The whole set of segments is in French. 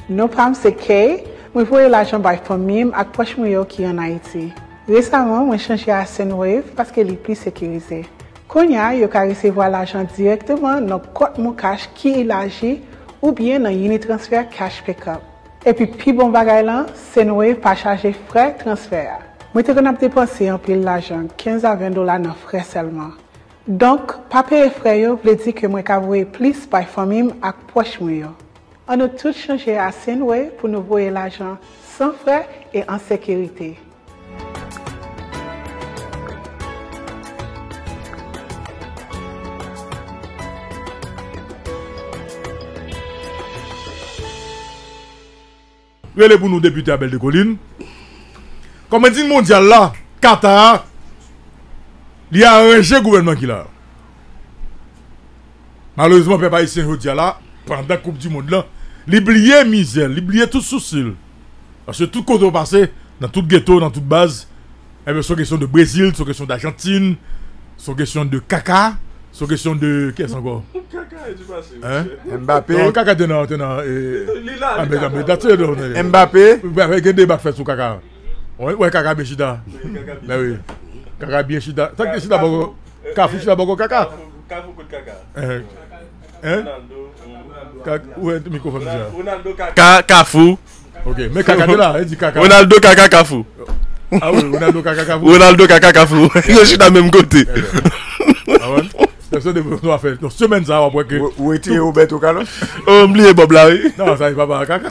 Nos femmes c'est que moi voyais l'argent par famille avec proche moi qui en Haïti. Récemment, moi changé à Sendwave parce qu'elle est plus sécurisée. Konya, yo ka recevoir l'argent directement dans compte mon cash qui est élargi ou bien dans Unitransfer Cash Pickup. Et puis bon bagay là, Sendwave pas charger frais transfert. Moi te connais dépenser un pile l'argent, 15 à 20 dollars dans frais seulement. Donc, pas payer frais yo veut dire que moi ka voyer plus par famille ak proche moi yo. On a tout changé à Sendwave pour nous voyer l'argent sans frais et en sécurité. Relais pour nous députés à Belle de Colline. Comme on dit mondial là, Qatar, il y a un gouvernement qui l'a. Malheureusement, peuple haïtien aujourd'hui là, pendant la Coupe du Monde là, l'oublier misère, l'oublier tout souci. Parce que tout côté passé, dans tout ghetto, dans toute base, eh bien, c'est question de Brésil, c'est question d'Argentine, c'est question de caca, c'est question de qu'est-ce encore? Mbappé. Non, caca tenant. Mbappé. Avec un débat fait sur caca. Ouais, caca bien chida. Ben oui. Caca bien chida. Tant que chida boko. Kafou chida boko caca. Kafou coup de caca. Hein? Ouais, microphone déjà. Ronaldo caca. Kafou. OK, mais caca de là, il dit caca. Ronaldo caca Kafou. Ah oui, Ronaldo caca Kafou. Ronaldo caca Kafou. Je suis dans le même côté. Ah ouais. Personne ne veut nous faire. Donc, semaine ça va que. Où était Roberto Carlos? Oh, oubliez Bob là, oui. Non, ça va pas caca.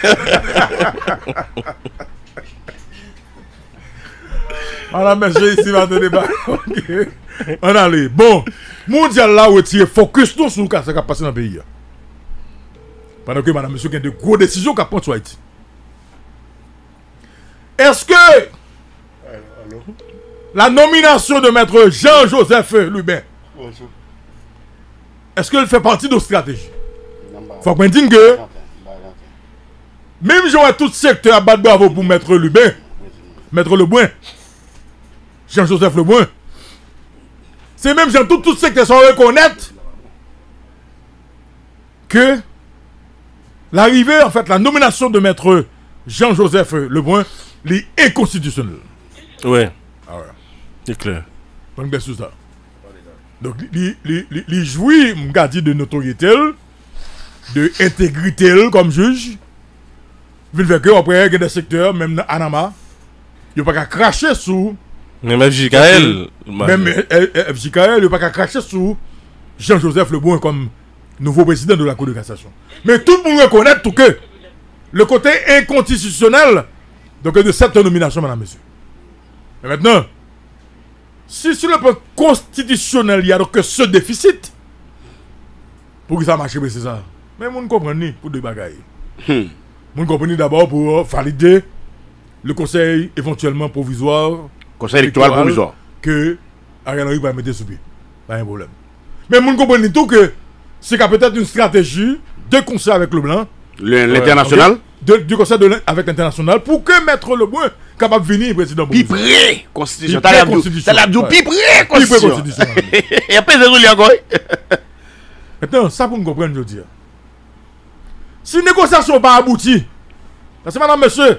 Madame, monsieur, ici, va te débat. OK. On allait. Bon, mondial là, où est focus tout sur ce qui a passé dans le pays. Pendant que madame, monsieur, il y a de grosses décisions qui a pris sur Haïti. Est-ce que la nomination de maître Jean-Joseph Lubin, est-ce qu'elle fait partie de la stratégie? Faut qu'on dise que même si on a tout secteur à battre bravo pour maître Lubin, maître Lebrun, Jean-Joseph Lebrun, c'est même si tout secteur sans reconnaître que l'arrivée, en fait, la nomination de maître Jean-Joseph Lebrun est inconstitutionnelle. Ouais. Ah ouais. C'est clair. Donc, bien sûr, ça. Donc, il jouit, m'ga dit, de notoriété, de intégrité comme juge. Vu le fait que, après, il y a des secteurs, même dans Anama, il n'y a pas qu'à cracher sous. Même FJKL. Même FJKL, il n'y a pas qu'à cracher sous Jean-Joseph Lebrun comme nouveau président de la Cour de cassation. Mais tout le monde reconnaît tout que le côté inconstitutionnel donc, de cette nomination, madame, monsieur. Et maintenant, si sur le plan constitutionnel, il y a donc ce déficit, pour que ça marche, c'est ça. Mais vous ne comprenez pas pour des bagailles. Vous comprenez d'abord pour valider le conseil éventuellement provisoire. Conseil électoral provisoire. Que Ariel Henry va mettre sous pied. Pas un problème. Mais vous comprenez tout que c'est peut-être une stratégie de concert avec le blanc. L'international. Du conseil avec l'international pour que Maître Lebrun capable de venir président. Pipré constitution. T'as la pipré constitution. Il y a pas de roule encore. Maintenant, ça pour nous comprendre, je veux dire. Si la négociation n'a pas abouti, parce que madame, monsieur,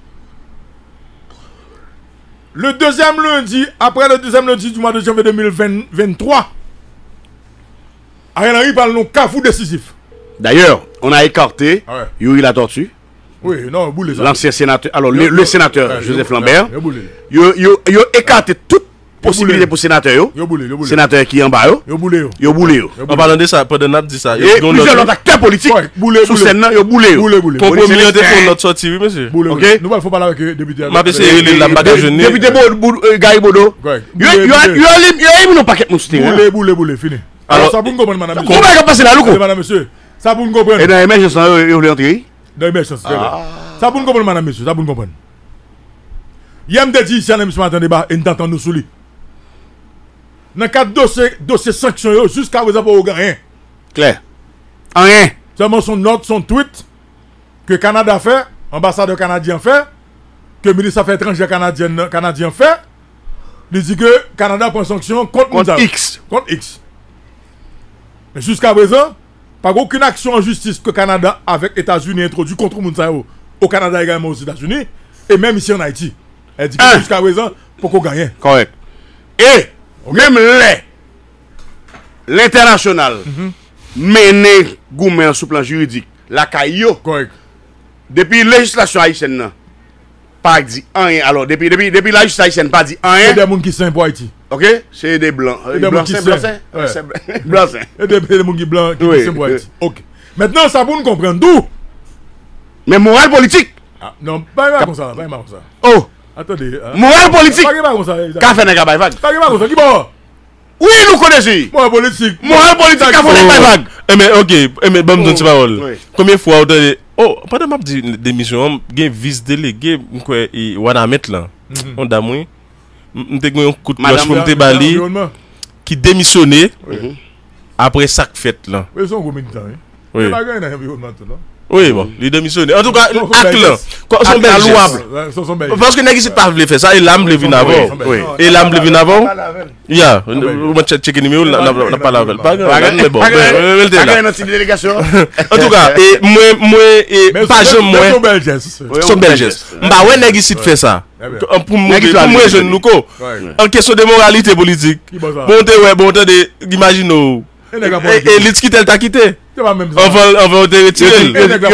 le deuxième lundi, après le deuxième lundi du mois de janvier 2023, Ariel Henry parle de cafou décisif. D'ailleurs, on a écarté Yuri La Tortue. Oui, non, boule ça. L'ancien sénateur, alors le sénateur Joseph Lambert. Yo écarté toute possibilité pour sénateur. Sénateur qui est en bas. Yo boulé. En parlant de ça, pendant notre dit ça. Et plusieurs autres acteurs politiques sous scène, yo boulé. Compromis pour notre sortie, oui, monsieur. Ok. Nous allons parler avec le député. Ma PC est la bagage jeune. Député Gaï Bodo. Yo un paquet de Boulé, fini. Alors, ça pour nous comprendre, madame. Comment va passer là, Louko? Madame, monsieur. Ça pour nous comprendre. Et dans l'émergence, vous voulez entrer? Dans l'émergence. Ça pour nous comprendre, madame, monsieur. Ça pour nous comprendre. Hier, je dit, si on a mis ce matin débat, et nous t'entendons sous lui. Dans le cadre de dossier sanctions, jusqu'à présent, pour rien. Claire. Rien. Seulement son note, son tweet, que Canada fait, ambassadeur canadien fait, que le ministre des Affaires étrangères canadien fait, il dit que Canada prend sanction contre X. Contre X. Mais jusqu'à présent, Pas aucune action en justice que le Canada avec les États-Unis introduit contre Mounsaïo au Canada également aux États-Unis et même ici en Haïti. Elle dit que jusqu'à présent, pour qu'on gagne. Correct. Et même l'international mené goumen sur plan juridique, la caillou. Correct. Depuis la législation haïtienne, pas dit rien. Alors, depuis la législation haïtienne, pas dit rien. Il y a des gens qui sont pour Haïti. Ok? C'est des blancs. Et des gens qui sont blancs. Et des gens qui sont pour Haïti. Ok. Maintenant, ça pour nous comprendre d'où. Mais morale politique. Ah, non, pas comme ça. Oh! Attendez. Morale politique. Pas comme ça. Café n'est pas vague. Pas comme ça. Qui bon? Oui, nous connaissons. Morale politique. Morale politique, café n'est pas vague. Mais ok, mais bon, me donne parole. Oui. Combien de fois, oh, pendant ma démission, j'ai vice-délégué, et Wanamet là, on d'a moi, m'te un coup de cloche pour m'te bali, qui démissionnait après ça fait là. Oui, ils sont gros militants. Oui. Il y a pas de environnement là. Oui, bon, il démissionné. En tout cas, acte là, sont belles louables. Parce que n'est-ce pas voulu faire ça, et l'âme le vient avant. Et l'âme le vient avant. Yeah, on va checker numéro, n'a pas la veille. Pas grave, mais bon. Pas une délégation. En tout cas, et moi, et pas jamais moi. Son bel geste. Bah ouais, n'est-ce pas fait ça. Pour moi, je ne nous co. En question de moralité politique. Bon, imagine. Et l'île qui t'a quitté. On va te retirer.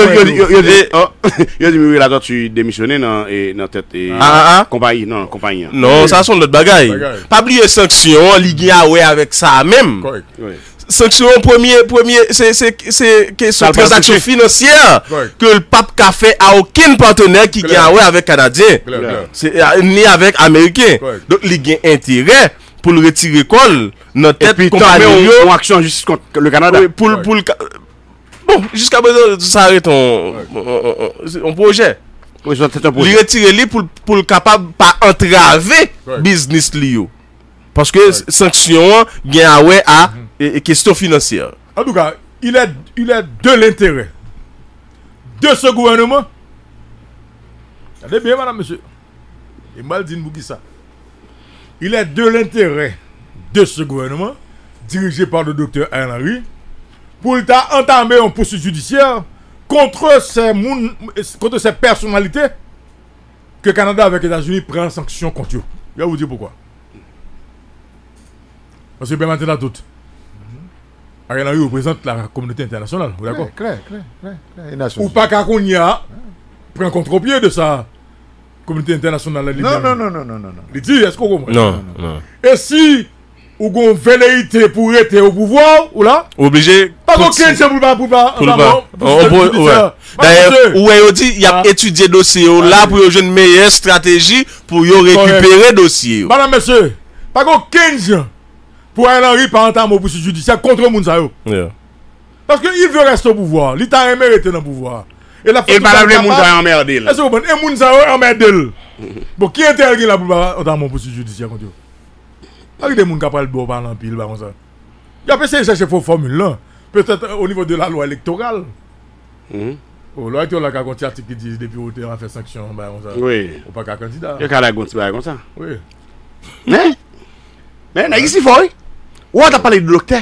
Il dit là tu démissionné dans tête compagnie compagnie. Non, ça sont notre bagaille. Pas oublier sanction ligue avec ça même. Sanction premier c'est question transaction financière que le pape a fait à aucun partenaire qui gagne avec canadien. C'est ni avec américain. Donc il gagne intérêt pour le retirer col notre tête compagnie en action en justice contre le Canada. Bon, jusqu'à présent, ça arrête ton projet. Oui, c'est un projet. Il retire lui pour le capable pas entraver business lié. Parce que sanction gagne ouais à question financière. En tout cas, il est de l'intérêt de ce gouvernement. Regardez bien, madame, monsieur. Et mal dit ça. Il est de l'intérêt de ce gouvernement, dirigé par le docteur Ariel Henry, pour entamer une poursuite judiciaire contre ces personnalités que le Canada avec les États-Unis prend sanction contre eux. Je vais vous dire pourquoi. Parce que maintenant, là, tout. Ariel Henry représente la communauté internationale. Vous d'accord? Clair. Ou pas qu'on y a pris un contre-pied de sa communauté internationale. Non. Il dit, est-ce qu'on comprend? Non. Et si ou gon velléité pour être au pouvoir ou là obligé pas aucun c'est pour d'ailleurs où dit il a étudié dossier là pour une meilleure stratégie pour récupérer dossier. Madame monsieur pas aucun pour Ariel Henry par entamer poursuite judiciaire contre Mounsaïo. Parce que il veut rester au pouvoir, il t'a mérité dans le pouvoir. Et la il va la Mounsaïo emmerder. Est-ce que vous comprenez Mounsaïo emmerder. Bon qui intervient là pour entamer poursuite judiciaire contre eux? Avec des gens qui parlent de parler en pile, comme ça. Il y a essayé de chercher une formule là. Peut-être au niveau de la loi électorale. Oh, loi électorale qui a un article qui dit depuis où on a fait sanction, oui. Ou pas qu'un candidat. Il y a un candidat comme ça. Oui. Mais ici, il faut. Où on a parlé de docteur?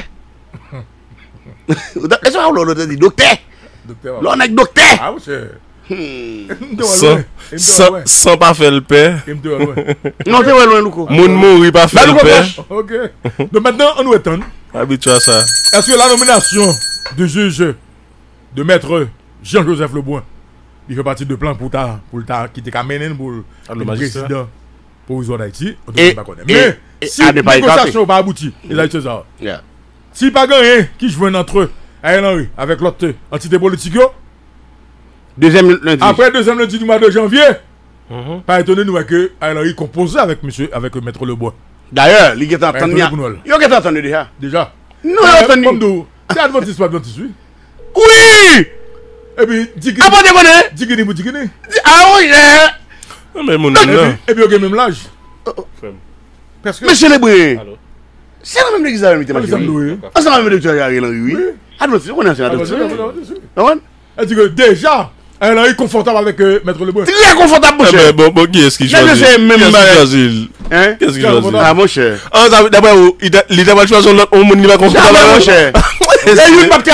Est-ce qu'on a dit docteur? Là, on a dit docteur. Ah, oui, sans pas faire le père. Non, tu es loin, Louko. Moun mouri pas faire le père. Ok. Donc maintenant, on nous étonne. Habitué à ça. Est-ce que la nomination de juge de maître Jean-Joseph Leboin, il fait partie de plan pour qui était amené pour le président pour les d'Haïti? Mais si la négociation n'a pas abouti, il a été ça. Si pas gagné, qui joue entre eux, Ariel Henry, avec l'autre entité politique, deuxième lundi. Après deuxième lundi du mois de janvier, pas étonné nous que Ariel Henry composé avec maître Leboin. D'ailleurs, il est entendu. Il est entendu déjà. Déjà. Non, il est entendu. C'est Adventiste pas Adventiste, oui. Oui. Et puis, Digini. Ah bon, Digini pour Digini. Ah oui, mais mon et puis, il y a même l'âge. Parce que. Monsieur Lebrun. C'est la même église à l'amitié. C'est la même église à Ariel Henry, oui. Adventiste, on est Adventiste. Elle dit que déjà, elle est confortable avec maître Leboin. Très confortable, mon cher. Bon, qui est-ce qui choisit? Qu'est-ce qui choisit? Ah, mon cher. D'abord, il n'a pas choisi l'autre, on n'y va confortable. Mon cher. Il y a une papier à l'autre.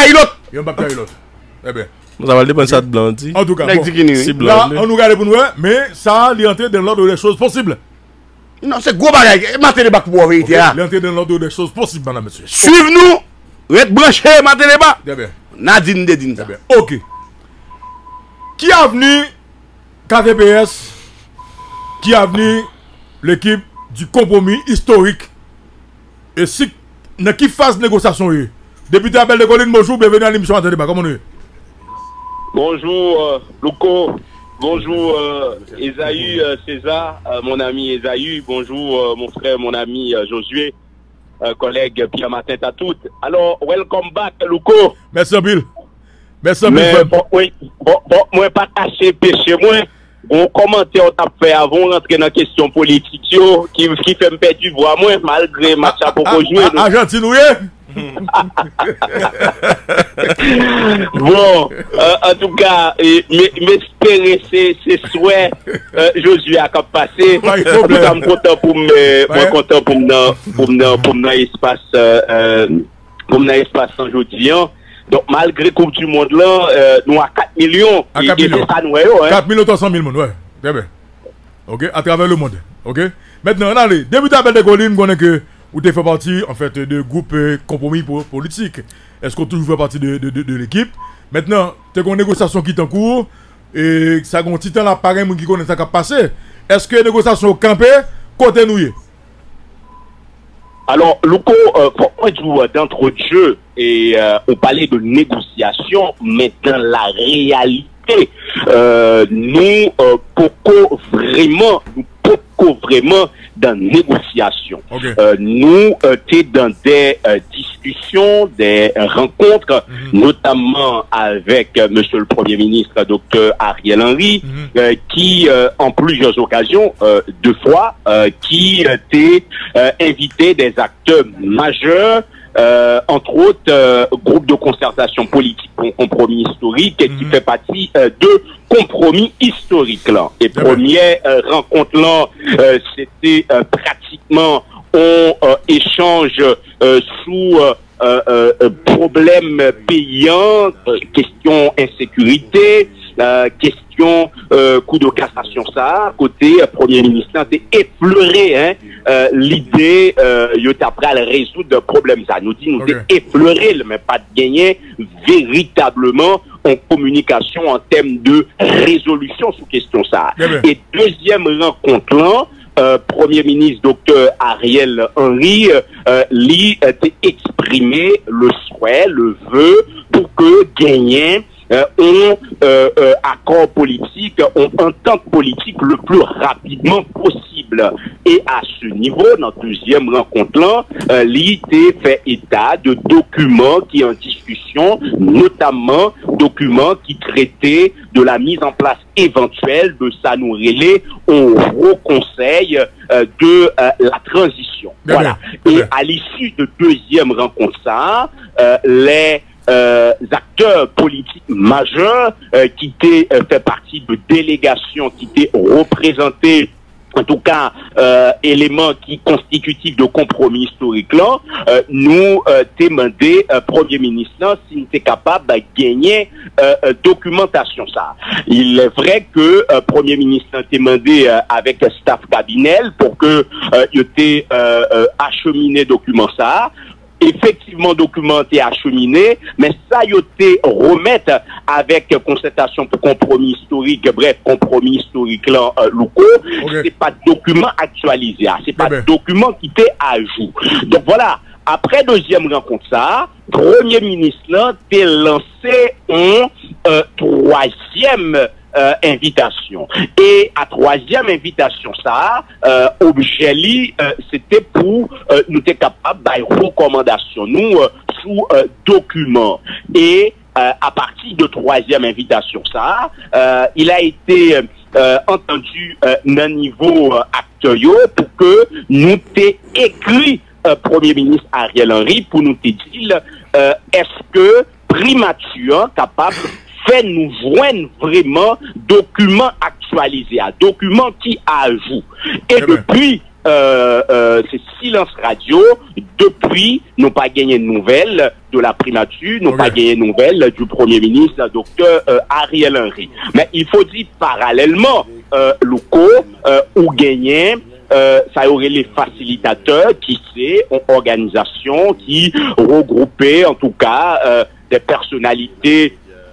Il n'y a pas de l'autre. Eh bien. Ça va dépendre de ça de blanc. En tout cas, bon, là, on nous regarde pour nous, mais ça, il est entré dans l'ordre des choses possibles. Non, c'est gros bagage. Matin débat pour vérité là. Il est entré dans l'ordre des choses possibles, madame, monsieur. Suive-nous. Red branché, matin débat. Eh bien. Nadine Dedine. Eh bien. Ok. Qui a venu KTPS? Qui a venu l'équipe du compromis historique? Et si, dans qui phase de négociation? Député Abel de Colline, bonjour, bienvenue à l'émission Matin débat. Comment nous? Bonjour Louko, bonjour Esaü César, mon ami Esaü, bonjour mon frère, mon ami Josué, collègue Pierre Martin à toutes. Alors, welcome back Louko. Merci Bill. Merci Bill. Oui, moi pas caché péché, moi, on commentaire on t'a fait avant rentrer dans la question politique qui fait me perdre du voix, moi, malgré ma chapeau pour jouer. Argentine, oui. Bon, en tout cas, m'espérer ces souhaits, Josué a passé. Je suis content pour l'espace aujourd'hui. Donc, malgré Coupe du Monde là, nous à 4 millions. 4 millions. 4 millions 300 000 monde, ouais. Très bien. Ok, à travers le monde. Ok. Maintenant, allez, débutant Abel de Colline, on connaît que vous avez fait partie en fait de groupe compromis politique. Est-ce qu'on toujours fait partie de l'équipe? Maintenant, tu as une négociation qui est en cours et ça a un petit temps là, pareil, qui connaît ça qui a passé. Est-ce que la négociation campée, côté nous? Alors, Louko, pour moi, d'entre jeu et on parlait de négociation, mais dans la réalité, nous, pourquoi vraiment dans négociation. Okay. Nous t'es dans des discussions, des rencontres, notamment avec Monsieur le Premier ministre, Dr. Ariel Henry, qui, en plusieurs occasions, 2 fois, qui t'est invité des acteurs majeurs, entre autres, groupe de concertation politique pour compromis historique, qui fait partie de compromis historique là. Et première rencontre là, c'était pratiquement on échange sous problème payant, question insécurité, question coup de cassation ça, côté Premier ministre, c'est effleuré l'idée il après à résoudre le problème ça. Nous dit nous effleuré mais pas de gagner véritablement en communication en termes de résolution sous question ça. Et deuxième rencontre là, Premier ministre Dr. Ariel Henry lui a exprimé le souhait, le vœu pour que gagner un accord politique, une entente politique le plus rapidement possible. Et à ce niveau, dans la deuxième rencontre-là, l'IT fait état de documents qui sont en discussion, notamment documents qui traitaient de la mise en place éventuelle de Sanourélé au Haut Conseil de la transition. Voilà. Et à l'issue de deuxième rencontre, ça, les acteurs politiques majeurs qui étaient fait partie de délégations qui étaient représentés, en tout cas éléments qui constitutifs de compromis historique là, nous demandé Premier ministre s'il était capable de gagner documentation ça. Il est vrai que Premier ministre a demandé avec staff cabinet pour que il était acheminé document ça. Effectivement documenté, acheminé, mais ça y été remettre avec concertation pour compromis historique, bref, compromis historique là, locaux, c'est pas document actualisé, c'est pas document qui était à jour. Donc voilà, après deuxième rencontre ça, Premier ministre là, t'est lancé un troisième invitation. Et à troisième invitation, ça, objet c'était pour nous être capables de recommandation, nous, sous document. Et à partir de troisième invitation, ça, il a été entendu d'un niveau acteur pour que nous t'ait écrit Premier ministre Ariel Henry pour nous dire est-ce que primature capable fait nous joindre vraiment documents actualisés, documents qui ajoutent. Et depuis c'est silence radio, depuis, nous pas gagné de nouvelles de la primature, nous pas gagné de nouvelles du Premier ministre, Dr. Ariel Henry. Mais il faut dire parallèlement, locaux ou gagner ça y aurait les facilitateurs qui c'est une organisation qui regroupait en tout cas des personnalités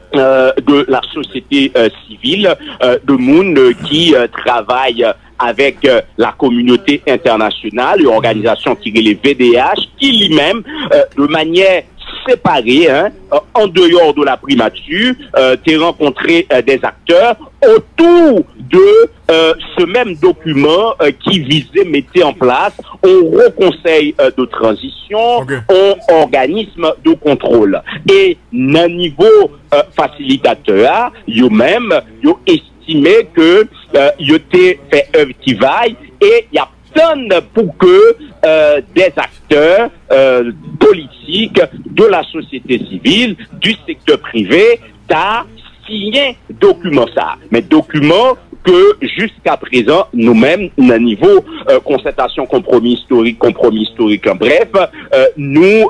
de la société civile, de monde qui travaille avec la communauté internationale, une organisation qui est les VDH, qui lui-même, de manière séparée, en dehors de la primature, t'es rencontré des acteurs autour de ce même document qui visait mettre en place un haut conseil de transition, un organisme de contrôle. Et d'un niveau facilitateur, yo même, yo estimé que yo t'ai fait œuvre qui vaille et il y a pour que des acteurs politiques de la société civile, du secteur privé, t'a signé document ça. Mais document que jusqu'à présent, nous-mêmes, à niveau concertation, compromis historique, en bref, nous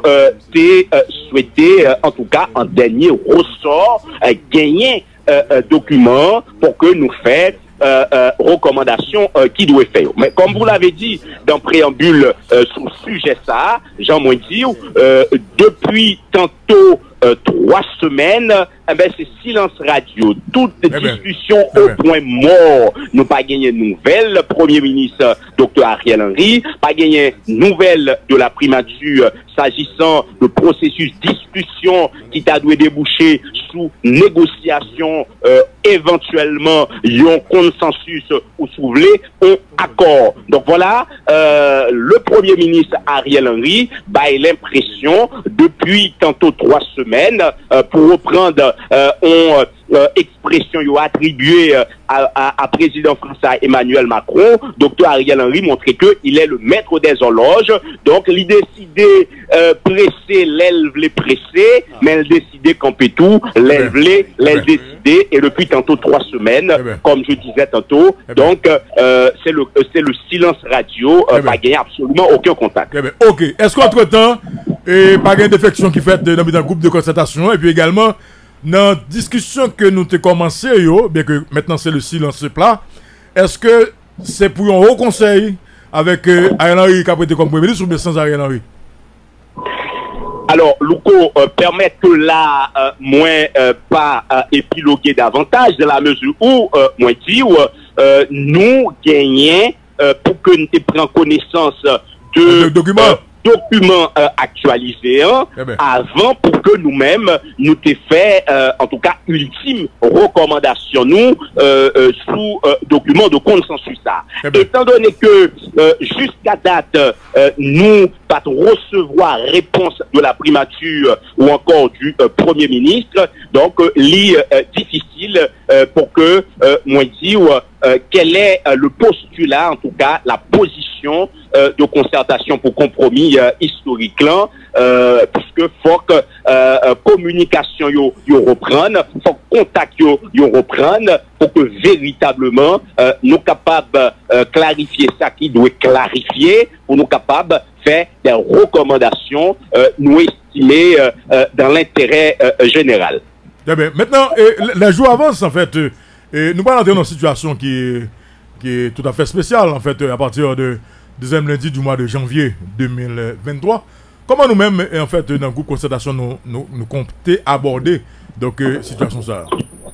souhaité, en tout cas, en dernier ressort, gagner document pour que nous fassions recommandations qui doit faire. Mais comme vous l'avez dit dans le préambule sur le sujet ça, Jean Moïdi, depuis tantôt 3 semaines, c'est silence radio. Toute discussion au point mort. Nous pas gagné de nouvelles. Premier ministre Dr. Ariel Henry, pas gagné nouvelles de la primature s'agissant de processus discussion qui t'a dû déboucher sous négociation, éventuellement, un consensus ou soulevé, un accord. Donc voilà, le Premier ministre Ariel Henry a l'impression, depuis tantôt 3 semaines, pour reprendre expression attribuée à président français Emmanuel Macron, Dr. Ariel Henry montrait qu'il est le maître des horloges. Donc, il décidait presser, l'élève les presser, mais il décidait camper tout, l'élève les décider, et depuis tantôt 3 semaines, comme je disais tantôt, donc c'est le silence radio, pas gagné absolument aucun contact. Ok, est-ce qu'entre-temps, pas gagné défection qui fait dans le groupe de concertation, et puis également, dans la discussion que nous avons commencé, bien que maintenant c'est le silence plat, est-ce que c'est pour un haut conseil avec Ariel Henry qui a prêté comme Premier ministre ou bien sans Ariel Henry? Alors, Louko, permet que là, moins pas épiloguer davantage, de la mesure où, moi dit, nous gagnons pour que nous prenions connaissance de documents actualisés avant pour que nous-mêmes nous t'ai fait en tout cas ultime recommandation nous sous document de consensus ça. Étant donné que jusqu'à date nous pas recevoir réponse de la primature ou encore du Premier ministre, donc difficile pour que moi dire quel est le postulat, en tout cas la position de concertation pour compromis historique là, puisque faut que communication yo reprenne, faut que contact yo reprenne pour que véritablement nous capables clarifier ça qui doit clarifier, pour nous capables faire des recommandations nous estimer dans l'intérêt général. Bien, maintenant, les jours avancent en fait. Nous parlons dans une situation qui est tout à fait spéciale en fait à partir de deuxième lundi du mois de janvier 2023. Comment nous-mêmes en fait dans le groupe concertation nous comptons aborder donc situation ça?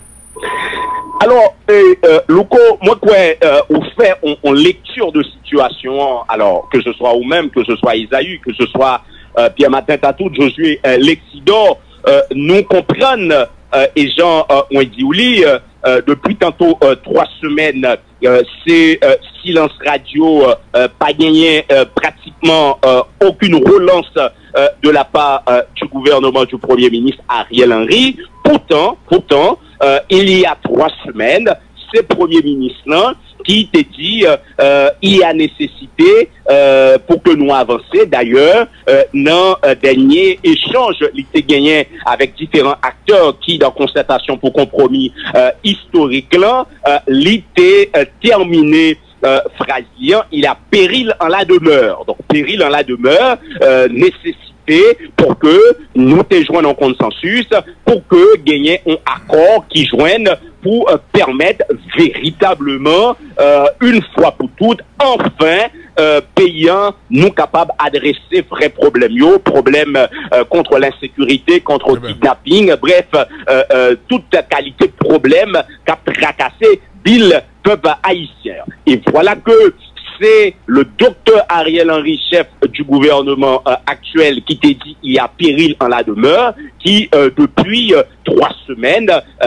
Alors, Louko, moi on fait en lecture de situation, alors que ce soit vous-même, que ce soit Isaïe, que ce soit Pierre-Martin Tatou, Josué Lexidor, nous comprenons et Jean ont dit oui, depuis tantôt 3 semaines, c'est silence radio, pas gagné pratiquement aucune relance de la part du gouvernement du Premier ministre Ariel Henry. Pourtant, il y a 3 semaines, c'est Premier ministre qui t'a dit il y a nécessité pour que nous avancions. D'ailleurs, dans dernier échange, il s'est gagné avec différents acteurs qui, dans concertation pour compromis historique là, il s'est terminé phrasier, il y a péril en la demeure. Donc, péril en la demeure, nécessité pour que nous te joignons en consensus, pour que gagner un accord qui joigne pour permettre véritablement, une fois pour toutes, enfin, payant, nous capables d'adresser vrais problèmes, problèmes contre l'insécurité, contre le kidnapping, bref, toute qualité de problème qu'a tracassé le peuple haïtien. Et voilà que c'est le docteur Ariel Henry, chef du gouvernement actuel, qui t'a dit il y a péril en la demeure, qui depuis 3 semaines,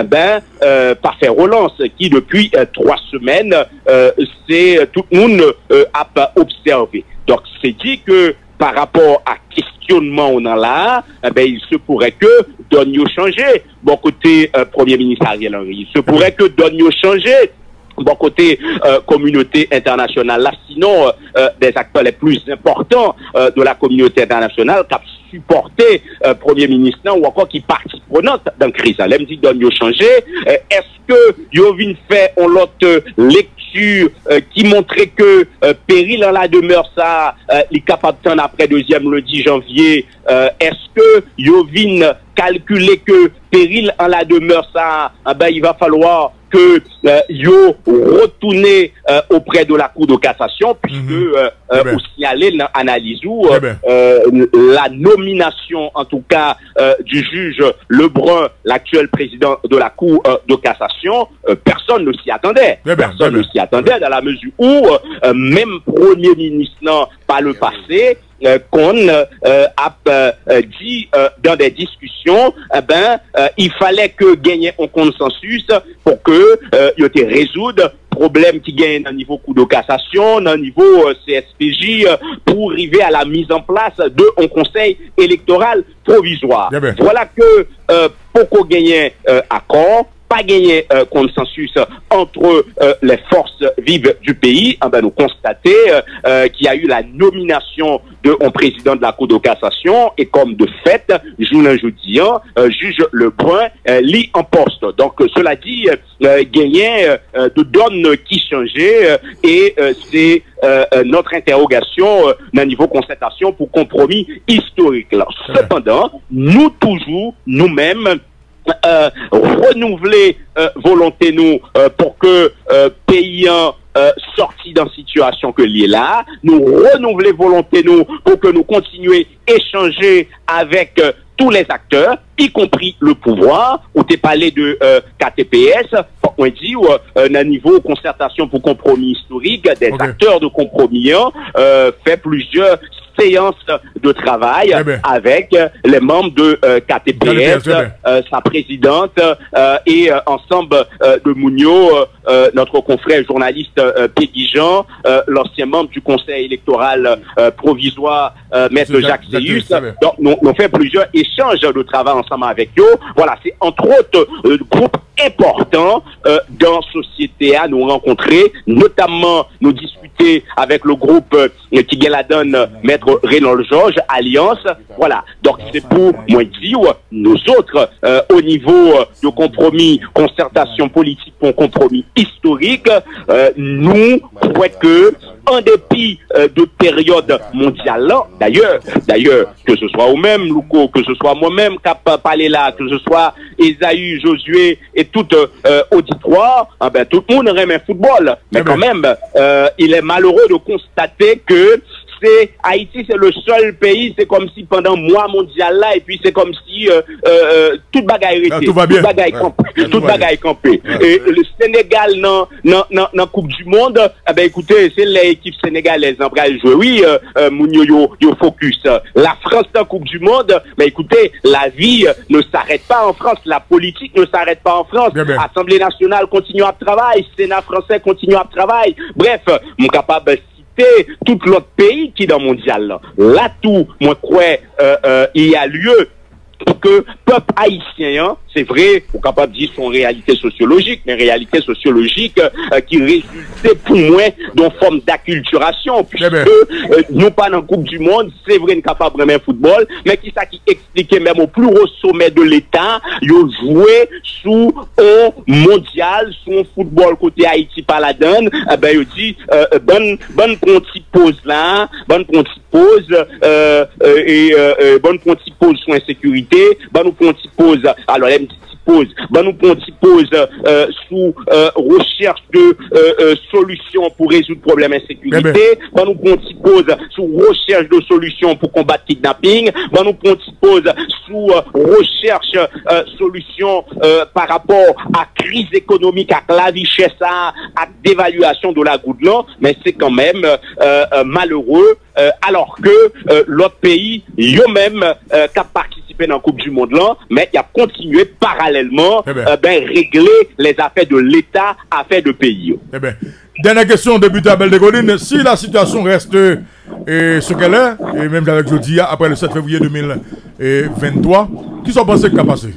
pas fait relance, qui depuis 3 semaines, c'est tout le monde a observé. Donc c'est dit que par rapport à questionnement on en là, il se pourrait que Donio changer. Bon côté Premier ministre Ariel Henry, il se pourrait que Donio changer. Bon côté communauté internationale là, sinon des acteurs les plus importants de la communauté internationale qui a supporté Premier ministre ou encore qui partie prenante dans la crise. Là, me dit donne changer. Est-ce que Yovin fait on l'autre lecture qui montrait que péril en la demeure ça est capable de après deuxième le 10 janvier. Est-ce que Yovin calculer que péril en la demeure ça il va falloir que yo retourner auprès de la Cour de cassation puisque au signaler dans l'analyse où la nomination en tout cas du juge Lebrun, l'actuel président de la Cour de cassation, personne ne s'y attendait. Personne ne s'y attendait dans la mesure où même Premier ministre par le passé qu'on a dit dans des discussions, il fallait que gagner un consensus pour que il te résoudre problème qui gagne dans le niveau Cour de cassation, dans le niveau CSPJ, pour arriver à la mise en place d'un conseil électoral provisoire. Voilà que pour gagner accord, pas gagné consensus entre les forces vives du pays, nous constater qu'il y a eu la nomination d'un président de la Cour de cassation et comme de fait, jeudi, juge Lebrun lit en poste. Donc cela dit, gagné de donne qui changeait et c'est notre interrogation d'un niveau constatation pour compromis historique. Là. Cependant, nous toujours, nous-mêmes, renouveler volonté nous pour que payant sorti dans situation que lié là, nous renouveler volonté nous pour que nous continuions échanger avec tous les acteurs, y compris le pouvoir, où tu parlé de KTPS, on dit, un niveau concertation pour compromis historique, des acteurs de compromis, fait plusieurs séances de travail avec les membres de KTPS, sa présidente et ensemble de Mounio, notre confrère journaliste Peggy Jean, l'ancien membre du conseil électoral provisoire, maître Jacques Seyus. Donc, nous fait plusieurs échanges de travail ensemble avec eux. Voilà, c'est entre autres groupe important dans la société à nous rencontrer, notamment nous discuter avec le groupe qui gagne la donne, maître Renaud Georges, Alliance. Voilà, donc c'est pour moi dire, nous autres, au niveau de compromis, concertation politique pour compromis historique, nous croyons que en dépit de période mondiale, d'ailleurs, que ce soit vous-même, Louko, que ce soit moi-même, Cap Palela, que ce soit Esaü, Josué et tout auditoire, tout le monde aime un football. Mais quand même, il est malheureux de constater que Haïti, c'est le seul pays, c'est comme si pendant mois mondial là, et puis c'est comme si toute bagaille était, toute bagaille campée. Et le Sénégal dans Coupe du Monde, écoutez, c'est l'équipe sénégalaise en train de jouer. Oui, Mounio yo focus. La France dans Coupe du Monde, mais écoutez, la vie ne s'arrête pas en France, la politique ne s'arrête pas en France. Assemblée nationale continue à travailler, Sénat français continue à travailler. Bref, mon capable tout l'autre pays qui est dans le mondial. Là, tout, moi, crois, il y a lieu pour que le peuple haïtien, hein, c'est vrai, on est capable de dire son réalité sociologique, mais réalité sociologique qui résultait pour moi d'une forme d'acculturation, puisque nous pas dans la Coupe du Monde, c'est vrai, nous capable de remettre football, mais qui ça qui expliquait même au plus haut sommet de l'État, ils jouaient sous un mondial, sous un football côté Haïti par la donne, ben ils dit bonne petite pause là, bonne petite pause bonne petite pause sur insécurité, bonne petite pause alors elle pause, nous prenons une pause sous recherche de solutions pour résoudre le problème d'insécurité, nous prenons une pause sous recherche de solutions pour combattre le kidnapping, nous prenons une pause sous recherche solutions par rapport à crise économique, à la richesse, à dévaluation de la goutte là, mais c'est quand même malheureux alors que l'autre pays, eux-mêmes, qui participé dans la Coupe du Monde là, mais il a continué parallèlement régler les affaires de l'État, affaires de pays. Dernière question, député Abel de Godin, si la situation reste ce qu'elle est, et même avec jeudi, après le 7 février 2023, qui sont pensés qu'il a passé?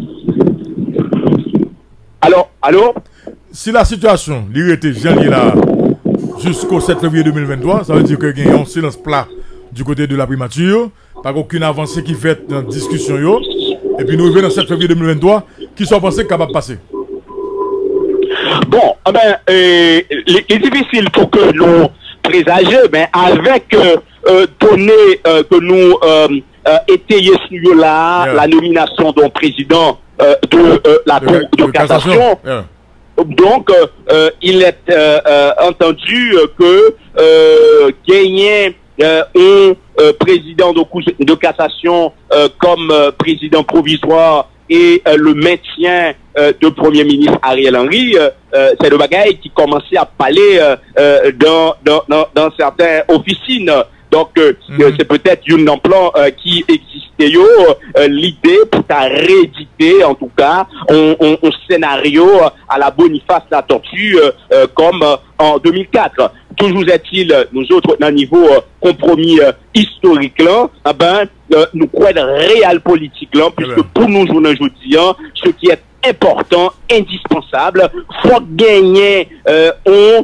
Alors si la situation, l'irrité, janvier là, jusqu'au 7 février 2023, ça veut dire qu'il y a un silence plat du côté de la primature, pas aucune avancée qui fait dans la discussion, yo. Et puis nous revenons le 7 février 2023, qui sont pensés capable de passer? Bon, il est difficile pour que nous présager, mais avec données que nous étayer sur la nomination d'un président de la Cour de cassation. Donc, il est entendu que gagner un président de cassation comme président provisoire et le maintien de Premier ministre Ariel Henry, c'est le bagage qui commençait à parler dans certaines officines. Donc, c'est peut-être un plan qui existait, l'idée pour rééditer, en tout cas, un scénario à la Boniface la Tortue, comme en 2004. Toujours est-il, nous autres, dans le niveau compromis historique, là, nous croyons réel politique, là, puisque pour nous, aujourd'hui, ce qui est important, indispensable, faut gagner un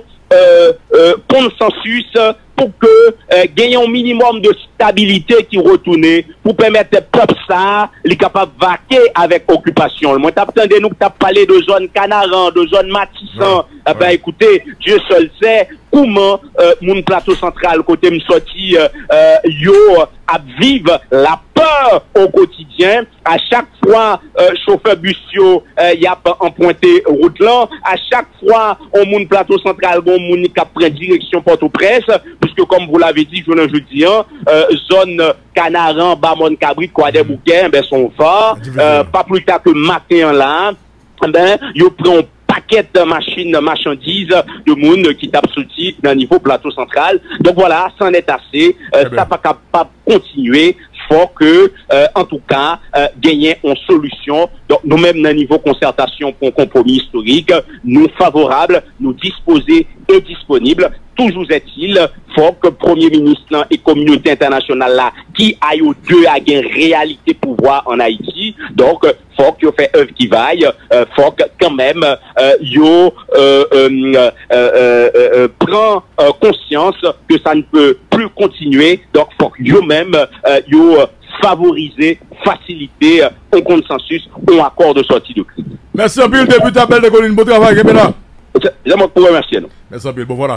consensus pour que gagner un minimum de stabilité qui retourne pour permettre au peuple ça les capable de vaquer avec occupation. Moi t'attendais nous que t'as parlé de zone Canaran, de zone Matissan. Écoutez, Dieu seul sait comment mon plateau central côté me sorti yo à vivre la peur au quotidien. À chaque fois chauffeur busio y a emprunté route là, à chaque fois on mon plateau central bon moun qui prend direction Port-au-Prince, puisque comme vous l'avez dit je ne dis zone Canaran, Bamon, Cabrit, quoi des bouquets, sont forts. Pas plus tard que matin là, ils prennent paquet de machines, marchandises, de monde qui tape sorti dans le niveau plateau central. Donc voilà, ça en est assez. Ça pas capable de continuer. Faut que, en tout cas, gagner une solution. Donc nous-mêmes, dans le niveau concertation pour un compromis historique, nous favorables, nous disposés et disponibles. Toujours est-il, faut que le Premier ministre et la communauté internationale là, qui aille aux deux à une réalité pouvoir en Haïti. Donc, faut qu'il fait œuvre qui vaille, faut que quand même, prend conscience que ça ne peut plus continuer. Donc, faut que même, favoriser, faciliter un consensus, un accord de sortie de crise. Merci un peu, le député Abel de Godin. Bon travail, Kébéla. Je vous remercie. Merci un peu, bon voilà.